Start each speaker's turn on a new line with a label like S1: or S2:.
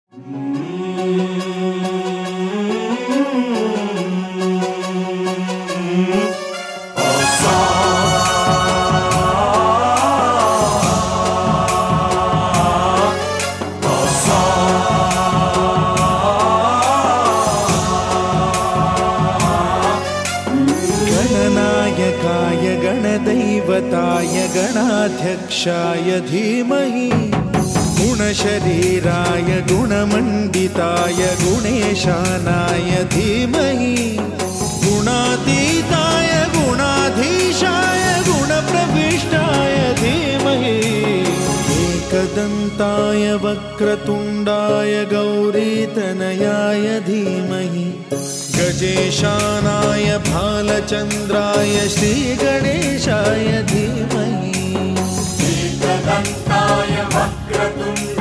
S1: गणनायकाय गणदैवताय गणाध्यक्षाय धीमहि गुणशरीराय गुणमण्डिताय गुणेशानाय धीमहि गुणातीताय गुणाधीशाय गुणप्रविष्टाय धीमहि एकदन्ताय वक्रतुण्डाय गौरीतनयाय धीमहि गजेशानाय भालचन्द्राय श्रीगणेशाय धीमहि
S2: एकदन्ताय वक्रतुण्डाय